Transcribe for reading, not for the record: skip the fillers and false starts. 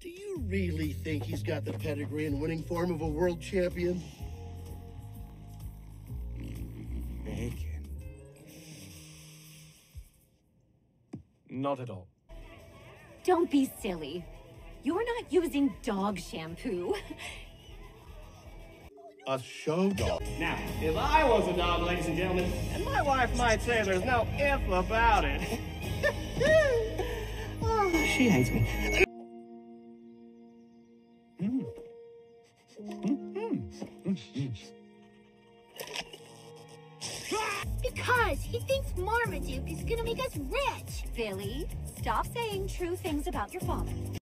Do you really think he's got the pedigree and winning form of a world champion? Bacon. Not at all. Don't be silly. You're not using dog shampoo. A show dog. Now, if I was a dog, ladies and gentlemen, and my wife might say there's no if about it. Oh, she hates me. Because he thinks Marmaduke is gonna make us rich. Billy, stop saying true things about your father.